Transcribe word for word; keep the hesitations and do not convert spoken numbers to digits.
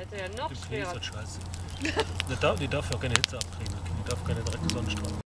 hätte ja noch Im Knie schwerer. ist das scheiße. Die darf, die darf ja keine Hitze abkriegen, die darf keine direkte Sonnenstrahlung.